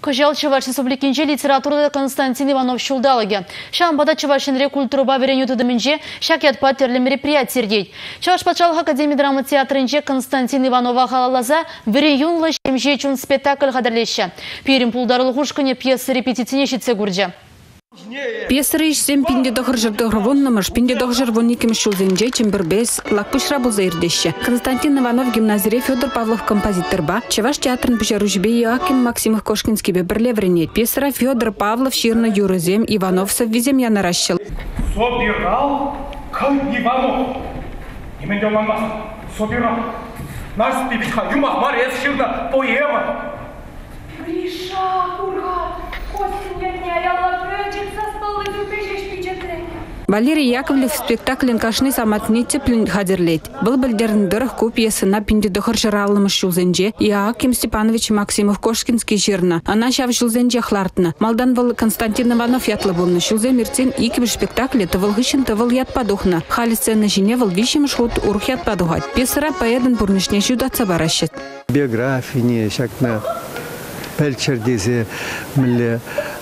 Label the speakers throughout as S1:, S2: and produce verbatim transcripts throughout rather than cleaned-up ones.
S1: Кожал Чуваш Республикинче литературада Константин Иванов шулдалыги. Шамбада Чувашинре культуруба вереню тудыминче шакет патерлі мероприятие дейд. Чуваш патшалық Академия драма театрынче Константин Иванова халалаза вереюнлы шемже чун спектакль қадырлеші. Перім пулдарлы хушкыне пьесы репетицине шитсе гурджа.
S2: Пьесары ишсем пинде дохыр жырдығырвоннымыш, пинде дохыр жырвонникім шулзенже чембірбес, лакпышра бұл заирдеші. Константин Иванов гимназире Федор Павлов композиторба, Чеваш театрын пішаружбе Иоаким Максимов Кошкинский бірлевренет. Пьесара Федор Павлов ширна юрызем Ивановсов визем я наращил.
S3: Собирал, как Иванов. Именде оланбасын, собирал. Нас бибитха юмах марез ширна поэма.
S4: Гриша, урга, Костин ятня, я лапречек со столы зубежешь пичетрек.
S2: Валерий Яковлев спектаклен кашны саматне теплен хадерлет. Был бельдерн дырых ку пьесы на пинде дохыр жыралымыш шулзенже, Иоаким Степанович Максимов Кошкинский жирна. Она шав шулзенже хлартна. Малдан был Константин Иванов ятлы болны. Шулзе мирцен иким спектакле тывыл гыщен тывыл ят падухна. Хали сцена жине выл вишим шут урух ят падухать. Пьесара поеден бурнышне шудатса баращет.
S5: Биографии шакна пельчердезе мле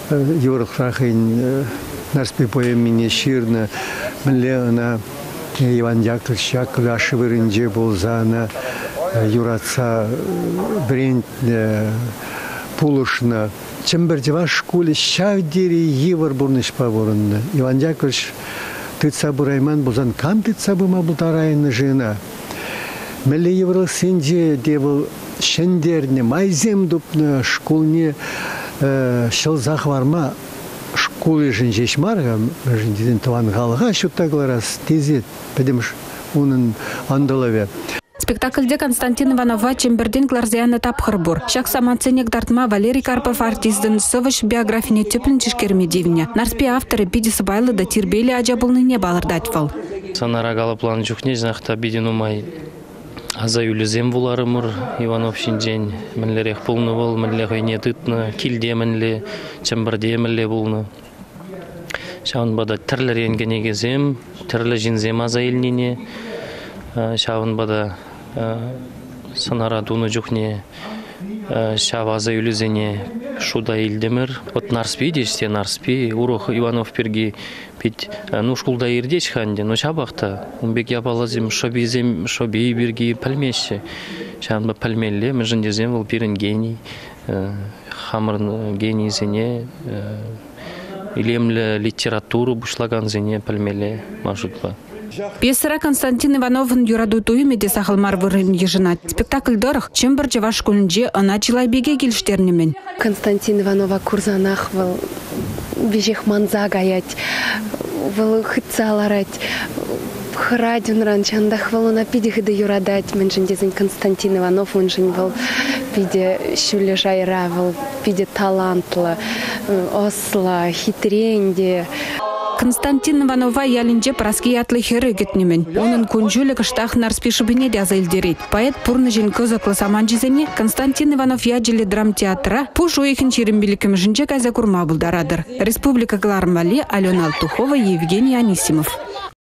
S5: юрхрахин нарспи поэмине ширна мле она Иван Яковлевич Яковлев вырынже болзана юраца брент пулушна чембердева школе шавдери евар бурныш поворонна Иван Яковлевич тыцабы райман болзан кам тыцабы мабултарайна жена мле еврал сенже дебыл шендерне майзем дупна школне шылзах варма школы жинжеш марга жинден таван галга шуттагларас тезет потому унын андалаве.
S2: Спектакльде Константин Иванова чемберден гларзияны тапхырбур. Шак саманценек дартма Валерий Карпов артизден совыш биографине теплен чешкермедивня. Нарспи авторы пидесі байлы да тирбели ажабылны не балырдатвал.
S6: Санарагалы план жүхне знахта биден умай. Аза юлізем буларымыр Иванов шинжен. Мінлерек пулны бол, мінле ғайне тытны, килде мінле, чемберде мінле булны. Шауын бада тірлер енгенегезем, тірлі жинзем аза елнене. Шауын бада санара дуны жүхне шаваза юлізене шуда елдемір. Вот нарспи дешсе нарспи, урох Иванов перги пить ну шкулда ирдеш ханде, но шабахта умбек ябалазим шобизем шоби бирги пальмеше. Шанба пальмелле межендезем вол пирен гений, хамыр гений зене илемле литературу бушлаган зене пальмелле машутба.
S2: Пьесара Константин Ивановын юраду туюмеде сахалмар вырын еженат. Спектакль дорых чембір жеваш көлінже ана чилайбеге келіштернемен.
S7: Константин Иванова курзанах выл бежех манза гаять, выл хыцаларать, храдюн ранчандах выл на пидех да юрадать. Менжен дезен Константин Иванов, он жен выл пиде шуле жайра, выл пиде талантлы, осла, хитренде.
S2: Константин Иванова ялинже праски ятлы хері кетнемен. Onun күнжулі кыштақ нарспешібіне де азайлдерет. Поэт пурны жен көзіклы саман жезене Константин Иванов яджелі драм театра пуш ойхын черембелікім жінже кайза курма бұлдарадыр. Республика Глармали, Алена Алтухова, Евгений Анисимов.